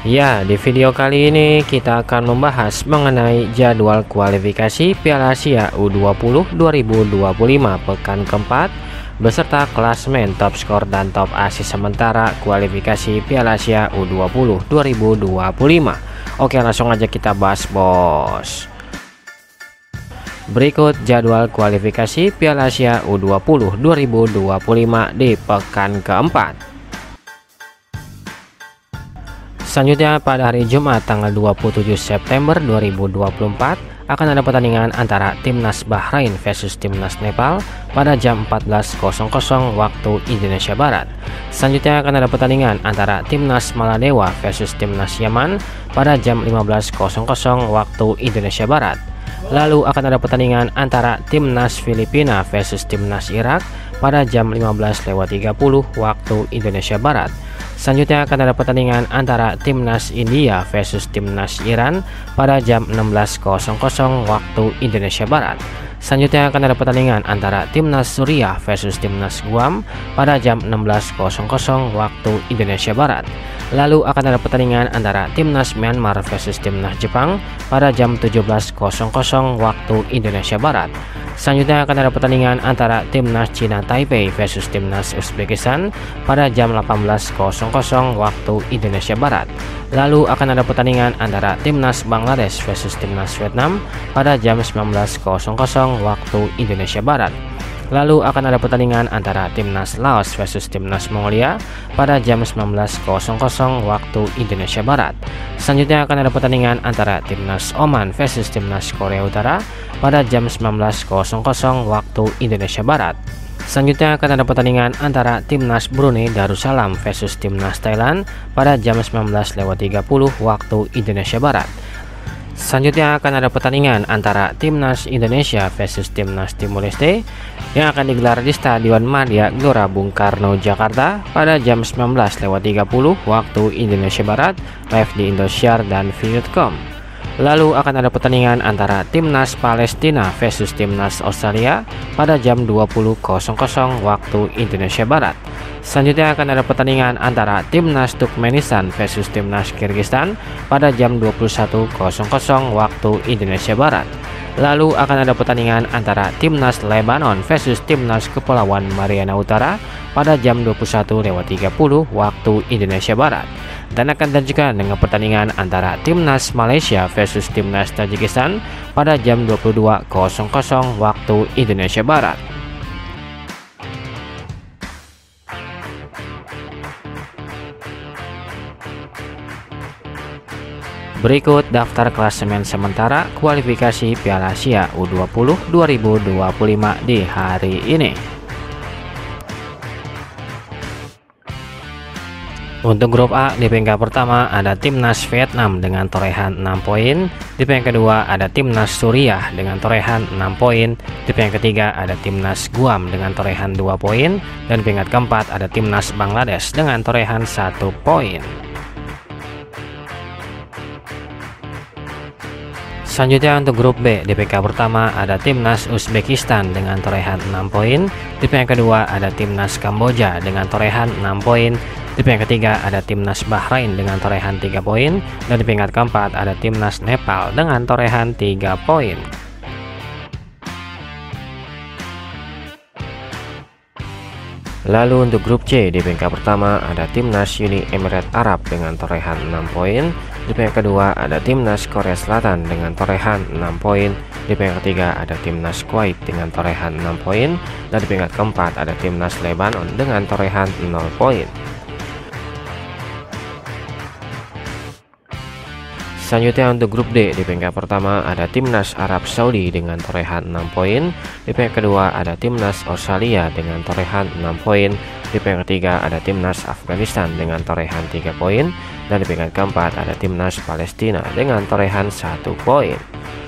Ya, di video kali ini kita akan membahas mengenai jadwal kualifikasi Piala Asia U20 2025 pekan keempat beserta klasemen top skor dan top asis sementara kualifikasi Piala Asia U20 2025. Oke, langsung aja kita bahas, bos. Berikut jadwal kualifikasi Piala Asia U20 2025 di pekan keempat. Selanjutnya pada hari Jumat tanggal 27 September 2024 akan ada pertandingan antara Timnas Bahrain versus Timnas Nepal pada jam 14.00 waktu Indonesia Barat. Selanjutnya akan ada pertandingan antara Timnas Maladewa versus Timnas Yaman pada jam 15.00 waktu Indonesia Barat. Lalu akan ada pertandingan antara Timnas Filipina versus Timnas Irak pada jam 15.30 waktu Indonesia Barat. Selanjutnya akan ada pertandingan antara Timnas India versus Timnas Iran pada jam 16.00 waktu Indonesia Barat. Selanjutnya akan ada pertandingan antara Timnas Suriah versus Timnas Guam pada jam 16.00 waktu Indonesia Barat. Lalu akan ada pertandingan antara Timnas Myanmar versus Timnas Jepang pada jam 17.00 waktu Indonesia Barat. Selanjutnya akan ada pertandingan antara Timnas Cina Taipei versus Timnas Uzbekistan pada jam 18.00 waktu Indonesia Barat. Lalu akan ada pertandingan antara Timnas Bangladesh versus Timnas Vietnam pada jam 19.00 waktu Indonesia Barat. Lalu akan ada pertandingan antara Timnas Laos versus Timnas Mongolia pada jam 19.00 waktu Indonesia Barat. Selanjutnya akan ada pertandingan antara Timnas Oman versus Timnas Korea Utara pada jam 19.00 waktu Indonesia Barat. Selanjutnya akan ada pertandingan antara Timnas Brunei Darussalam versus Timnas Thailand pada jam 19.30 waktu Indonesia Barat. Selanjutnya akan ada pertandingan antara Timnas Indonesia versus Timnas Timor Leste yang akan digelar di Stadion Madia Gelora Bung Karno, Jakarta pada jam 19.30 waktu Indonesia Barat, live di Indosiar dan Viu.com. Lalu akan ada pertandingan antara Timnas Palestina versus Timnas Australia pada jam 20.00 waktu Indonesia Barat. Selanjutnya akan ada pertandingan antara Timnas Turkmenistan versus Timnas Kyrgyzstan pada jam 21.00 waktu Indonesia Barat. Lalu akan ada pertandingan antara Timnas Lebanon versus Timnas Kepulauan Mariana Utara pada jam 21.30 waktu Indonesia Barat. Dan akan dilanjutkan dengan pertandingan antara Timnas Malaysia versus Timnas Tajikistan pada jam 22.00 waktu Indonesia Barat. Berikut daftar klasemen sementara kualifikasi Piala Asia U20 2025 di hari ini. Untuk grup A, di peringkat pertama ada Timnas Vietnam dengan torehan 6 poin. Di peringkat kedua ada Timnas Suriah dengan torehan 6 poin. Di peringkat ketiga ada Timnas Guam dengan torehan 2 poin. Dan di peringkat keempat ada Timnas Bangladesh dengan torehan 1 poin. Selanjutnya untuk grup B, di peringkat pertama ada Timnas Uzbekistan dengan torehan 6 poin. Di peringkat kedua ada Timnas Kamboja dengan torehan 6 poin. Di peringkat ketiga ada Timnas Bahrain dengan torehan 3 poin. Dan di peringkat keempat ada Timnas Nepal dengan torehan 3 poin. Lalu untuk grup C, di peringkat pertama ada Timnas Uni Emirat Arab dengan torehan 6 poin. Di peringkat kedua ada Timnas Korea Selatan dengan torehan 6 poin. Di peringkat ketiga ada Timnas Kuwait dengan torehan 6 poin. Dan di peringkat keempat ada Timnas Lebanon dengan torehan 0 poin. Selanjutnya untuk grup D, di peringkat pertama ada Timnas Arab Saudi dengan torehan 6 poin. Di peringkat kedua ada Timnas Australia dengan torehan 6 poin. Di peringkat ketiga ada Timnas Afghanistan dengan torehan 3 poin. Dan di peringkat keempat ada Timnas Palestina dengan torehan 1 poin.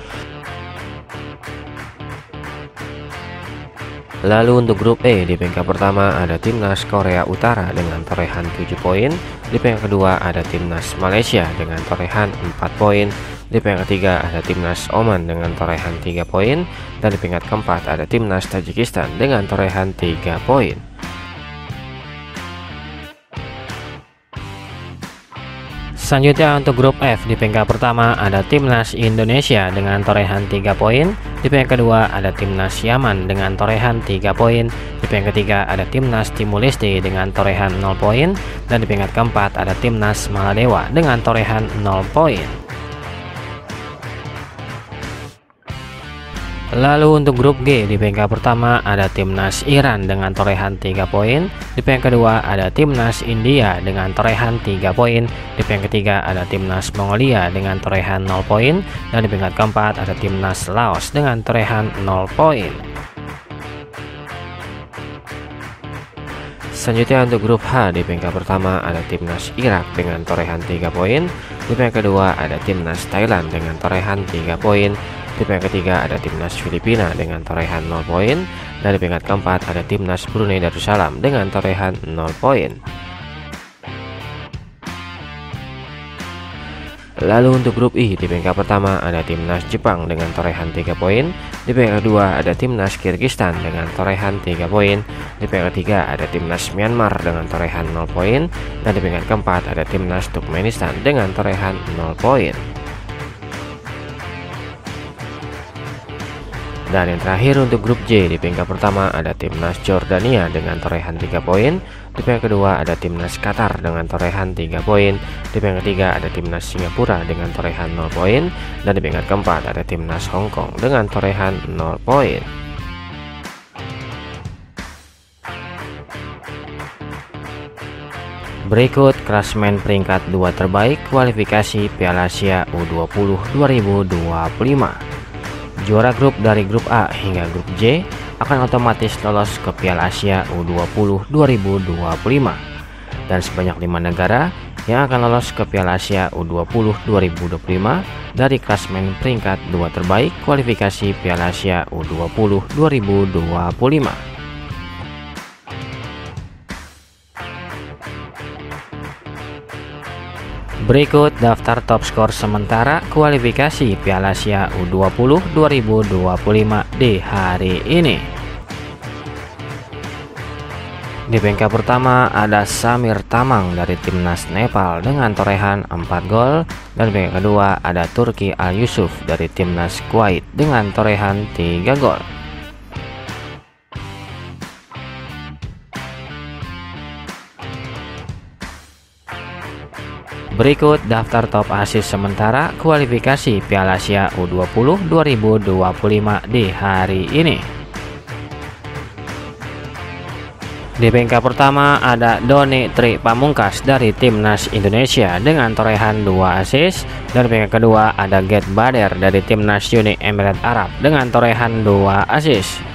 Lalu untuk grup E, di peringkat pertama ada Timnas Korea Utara dengan torehan 7 poin. Di peringkat kedua ada Timnas Malaysia dengan torehan 4 poin. Di peringkat ketiga ada Timnas Oman dengan torehan 3 poin. Dan di peringkat keempat ada Timnas Tajikistan dengan torehan 3 poin. Selanjutnya untuk grup F, di peringkat pertama ada Timnas Indonesia dengan torehan 3 poin. Di peringkat kedua ada Timnas Yaman dengan torehan 3 poin. Di peringkat ketiga ada Timnas Timur Leste dengan torehan 0 poin. Dan di peringkat keempat ada Timnas Maladewa dengan torehan 0 poin. Lalu untuk grup G, di peringkat pertama ada Timnas Iran dengan torehan 3 poin. Di peringkat kedua ada Timnas India dengan torehan 3 poin. Di peringkat ketiga ada Timnas Mongolia dengan torehan 0 poin. Dan di peringkat keempat ada Timnas Laos dengan torehan 0 poin. Selanjutnya untuk grup H, di peringkat pertama ada Timnas Irak dengan torehan 3 poin. Di peringkat kedua ada Timnas Thailand dengan torehan 3 poin. Di peringkat ketiga ada Timnas Filipina dengan torehan 0 poin. Dan di peringkat keempat ada Timnas Brunei Darussalam dengan torehan 0 poin. Lalu untuk grup I, di peringkat pertama ada Timnas Jepang dengan torehan 3 poin. Di peringkat kedua ada Timnas Kyrgyzstan dengan torehan 3 poin. Di peringkat ketiga ada Timnas Myanmar dengan torehan 0 poin. Dan di peringkat keempat ada Timnas Turkmenistan dengan torehan 0 poin. Dan yang terakhir untuk grup J, di peringkat pertama ada Timnas Jordania dengan torehan 3 poin. Di peringkat kedua ada Timnas Qatar dengan torehan 3 poin. Di peringkat ketiga ada Timnas Singapura dengan torehan 0 poin. Dan di peringkat keempat ada Timnas Hong Kong dengan torehan 0 poin. Berikut klasemen peringkat 2 terbaik kualifikasi Piala Asia U20 2025. Juara grup dari grup A hingga grup J akan otomatis lolos ke Piala Asia U20 2025. Dan sebanyak 5 negara yang akan lolos ke Piala Asia U20 2025 dari klasemen peringkat 2 terbaik kualifikasi Piala Asia U20 2025. Berikut daftar top skor sementara kualifikasi Piala Asia U20 2025 di hari ini. Di peringkat pertama ada Samir Tamang dari Timnas Nepal dengan torehan 4 gol. Dan di peringkat kedua ada Turki Al Yusuf dari Timnas Kuwait dengan torehan 3 gol. Berikut daftar top assist sementara kualifikasi Piala Asia U20 2025 di hari ini. Di peringkat pertama ada Doni Tri Pamungkas dari Timnas Indonesia dengan torehan 2 assist. Dan di peringkat kedua ada Get Bader dari Timnas Uni Emirat Arab dengan torehan 2 assist.